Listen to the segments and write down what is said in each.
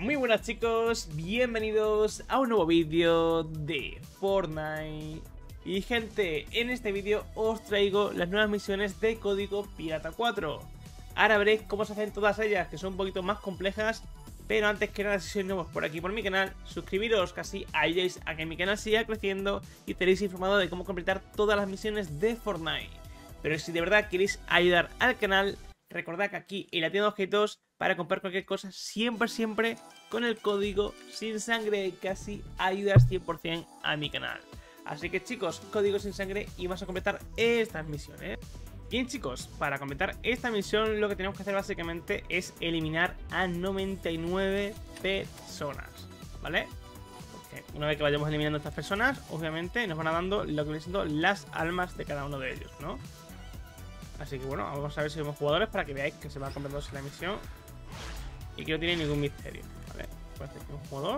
Muy buenas chicos, bienvenidos a un nuevo vídeo de Fortnite. Y gente, en este vídeo os traigo las nuevas misiones de Código Pirata 4. Ahora veréis cómo se hacen todas ellas, que son un poquito más complejas. Pero antes que nada, si sois nuevos por aquí por mi canal, suscribiros, que así ayudáis a que mi canal siga creciendo y tenéis informado de cómo completar todas las misiones de Fortnite. Pero si de verdad queréis ayudar al canal, recordad que aquí en la tienda de objetos, para comprar cualquier cosa, siempre con el código sin sangre, que así ayudas 100% a mi canal. Así que chicos, código sin sangre y vamos a completar estas misiones. Bien chicos, para completar esta misión lo que tenemos que hacer básicamente es eliminar a 99 personas, ¿vale? Porque una vez que vayamos eliminando a estas personas, obviamente nos van a dando lo que vienen siendo las almas de cada uno de ellos, ¿no? Así que bueno, vamos a ver si somos jugadores para que veáis que se va completándose la misión y que no tiene ningún misterio, ¿vale? Pues este es un jugador.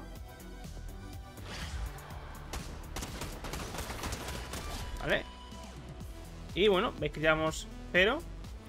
¿Vale? Y bueno, veis que llevamos 0.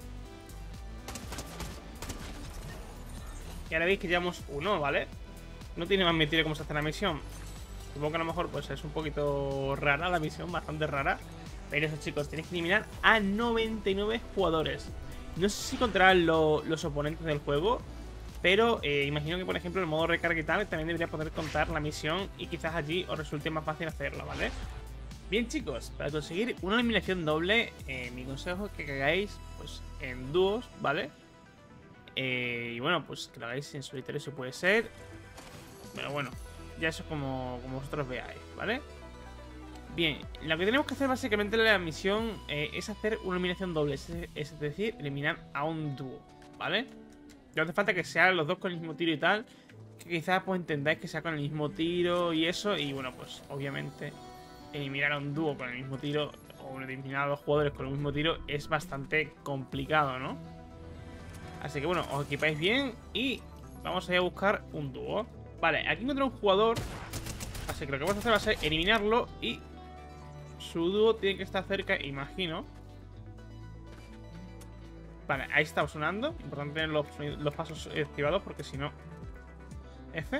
Y ahora veis que llevamos 1, ¿vale? No tiene más misterio cómo se hace la misión. Supongo que a lo mejor pues es un poquito rara la misión, bastante rara. Pero eso chicos, tenéis que eliminar a 99 jugadores. No sé si controlarán los oponentes del juego, pero imagino que por ejemplo el modo recarga y tal también debería poder contar la misión y quizás allí os resulte más fácil hacerlo, ¿vale? Bien chicos, para conseguir una eliminación doble, mi consejo es que hagáis pues en dúos, ¿vale? Y bueno, pues que lo hagáis en solitario si puede ser. Pero bueno, ya eso como vosotros veáis, ¿vale? Bien, lo que tenemos que hacer básicamente en la misión es hacer una eliminación doble, es decir, eliminar a un dúo, ¿vale? No hace falta que sean los dos con el mismo tiro y tal, que quizás pues entendáis que sea con el mismo tiro y eso, y bueno, pues obviamente eliminar a un dúo con el mismo tiro o eliminar a dos jugadores con el mismo tiro es bastante complicado, ¿no? Así que bueno, os equipáis bien y vamos a ir a buscar un dúo. Vale, aquí encontré un jugador, así que lo que vamos a hacer va a ser eliminarlo y su dúo tiene que estar cerca, imagino. Vale, ahí está sonando. Importante tener los pasos activados porque si no... F.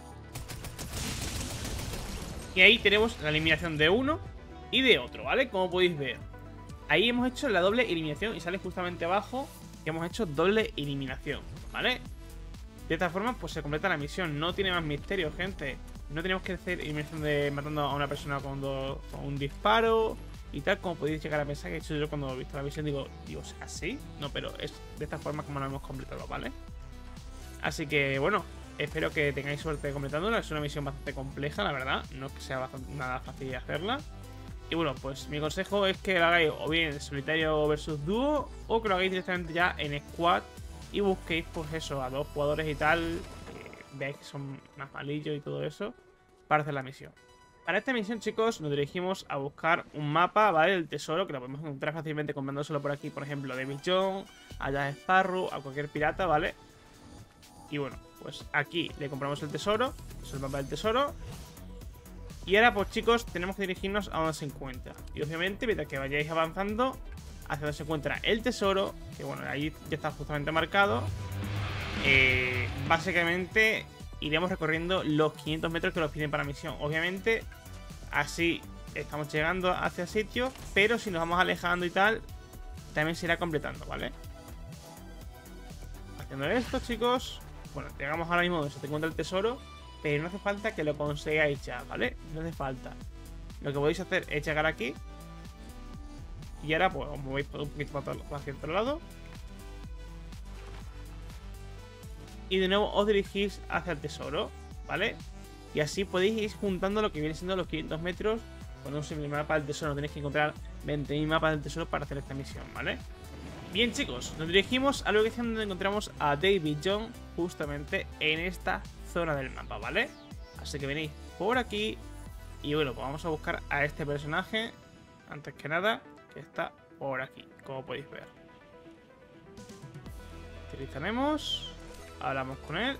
Y ahí tenemos la eliminación de uno y de otro, ¿vale? Como podéis ver. Ahí hemos hecho la doble eliminación y sale justamente abajo que hemos hecho doble eliminación, ¿vale? De esta forma pues se completa la misión. No tiene más misterio, gente. No tenemos que hacer eliminación de matando a una persona con un disparo y tal, como podéis llegar a pensar que he hecho yo cuando he visto la misión. Digo, ¿así? No, pero es de esta forma como lo hemos completado, ¿vale? Así que, bueno, espero que tengáis suerte completándola. Es una misión bastante compleja, la verdad. No es que sea nada fácil de hacerla. Y bueno, pues mi consejo es que lo hagáis o bien solitario versus dúo o que lo hagáis directamente ya en squad y busquéis, pues eso, a dos jugadores y tal. Veáis que son más malillos y todo eso para hacer la misión. Para esta misión, chicos, nos dirigimos a buscar un mapa, ¿vale? El tesoro, que lo podemos encontrar fácilmente comprándoselo por aquí, por ejemplo, a David Jones, a Jack Sparrow, a cualquier pirata, ¿vale? Y bueno, pues aquí le compramos el tesoro, es el mapa del tesoro. Y ahora, pues chicos, tenemos que dirigirnos a donde se encuentra. Y obviamente, mientras que vayáis avanzando hacia donde se encuentra el tesoro, que bueno, ahí ya está justamente marcado. Básicamente iremos recorriendo los 500 metros que nos piden para la misión. Obviamente así estamos llegando hacia el sitio, pero si nos vamos alejando y tal, también se irá completando, ¿vale? Haciendo esto, chicos, bueno, llegamos ahora mismo donde se encuentra el tesoro, pero no hace falta que lo consigáis ya, ¿vale? No hace falta. Lo que podéis hacer es llegar aquí y ahora pues os movéis un poquito hacia el otro lado. Y de nuevo os dirigís hacia el tesoro, ¿vale? Y así podéis ir juntando lo que viene siendo los 500 metros con un simple mapa del tesoro. Tenéis que encontrar 20.000 mapas del tesoro para hacer esta misión, ¿vale? Bien chicos, nos dirigimos a la ubicación donde encontramos a David Jones, justamente en esta zona del mapa, ¿vale? Así que venís por aquí y bueno, pues vamos a buscar a este personaje, antes que nada, que está por aquí, como podéis ver. Utilizaremos... Hablamos con él.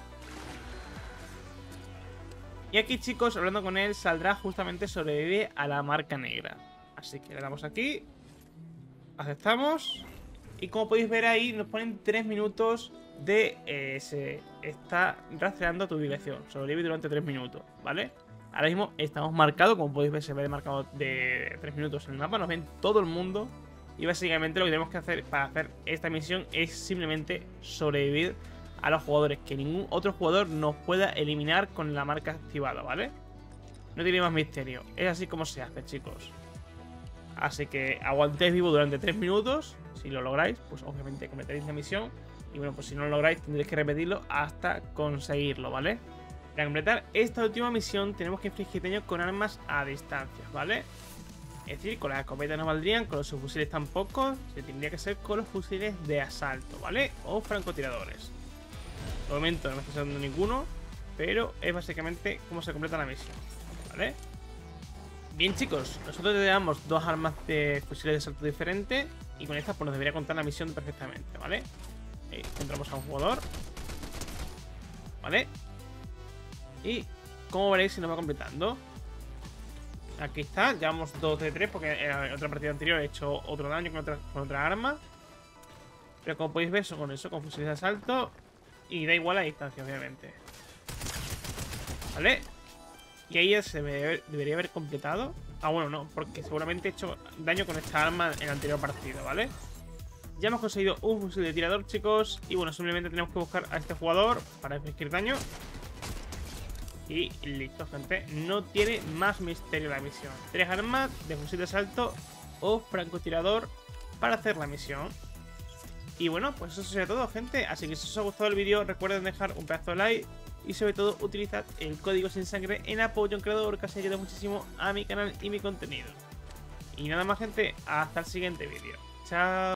Y aquí, chicos, hablando con él, saldrá justamente sobrevive a la marca negra. Así que le damos aquí. Aceptamos. Y como podéis ver ahí, nos ponen 3 minutos se está rastreando tu ubicación. Sobrevive durante 3 minutos, ¿vale? Ahora mismo estamos marcados, como podéis ver, se ve marcado de 3 minutos en el mapa. Nos ven todo el mundo. Y básicamente lo que tenemos que hacer para hacer esta misión es simplemente sobrevivir a los jugadores, que ningún otro jugador nos pueda eliminar con la marca activada, ¿vale? No tiene más misterio. Es así como se hace, chicos. Así que aguantéis vivo durante 3 minutos. Si lo lográis, pues obviamente completaréis la misión. Y bueno, pues si no lo lográis, tendréis que repetirlo hasta conseguirlo, ¿vale? Para completar esta última misión tenemos que infligir daño con armas a distancia, ¿vale? Es decir, con las escopetas no valdrían, con los subfusiles tampoco. Se tendría que ser con los fusiles de asalto, ¿vale? O francotiradores. De momento no me estoy usando ninguno, pero es básicamente cómo se completa la misión, ¿vale? Bien, chicos, nosotros le damos 2 armas de fusiles de asalto diferentes. Y con estas pues nos debería contar la misión perfectamente, ¿vale? Encontramos a un jugador, ¿vale? Y como veréis, se nos va completando. Aquí está, llevamos 2 de 3 porque en otra partida anterior he hecho otro daño con otra arma. Pero como podéis ver, son con eso, con fusiles de asalto. Y da igual la distancia, obviamente, ¿vale? Y ahí se debería haber completado. Ah, bueno, no, porque seguramente he hecho daño con esta arma en el anterior partido, ¿vale? Ya hemos conseguido un fusil de tirador, chicos. Y bueno, simplemente tenemos que buscar a este jugador para infligir daño. Y listo, gente. No tiene más misterio la misión. 3 armas de fusil de asalto o francotirador para hacer la misión. Y bueno, pues eso sería todo, gente. Así que si os ha gustado el vídeo, recuerden dejar un pedazo de like. Y sobre todo, utilizad el código sin sangre en apoyo a un creador, que os ayuda muchísimo a mi canal y mi contenido. Y nada más, gente. Hasta el siguiente vídeo. Chao.